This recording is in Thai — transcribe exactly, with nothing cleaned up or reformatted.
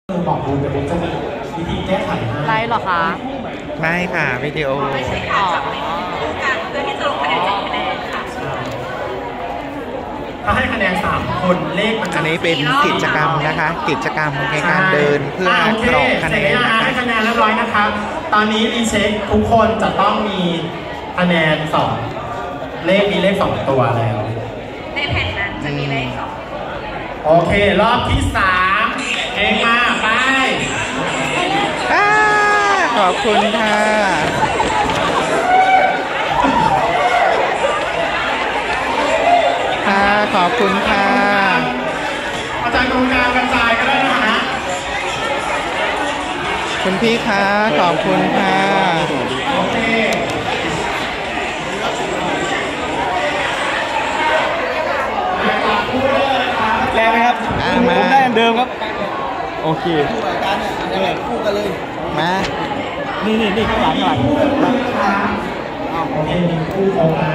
บอกบูมแต่บูมจะมีวิธีแก้ไขให้ไลฟ์เหรอคะไม่ค่ะวิดีโอไม่ใช่ค่ะจับไปคู่กันเพื่อที่จะลงคะแนนเจ็ดคะแนนค่ะถ้าให้คะแนนสามคนเลขมันอันนี้เป็นกิจกรรมนะคะ กิจกรรมในการเดินเพื่อกรอกคะแนนนะคะให้คะแนนเรียบร้อยนะครับตอนนี้รีเช็คทุกคนจะต้องมีคะแนนสองเลขมีเลขสองตัวแล้วในแผ่นนั้นจะมีเลขสองโอเครอบที่สามเองมาไปขอบคุณค่ะค่ะขอบคุณค่ะอาจารย์ตรงกลางกระจายก็ได้นะฮะคุณพี่คะขอบคุณค่ะโอเคแรงไหมครับผมได้อันเดิมครับโอเคคู่กันเลยมานี่นี่นี่ข้างหลังข้างหลังโอเคคู่ของมา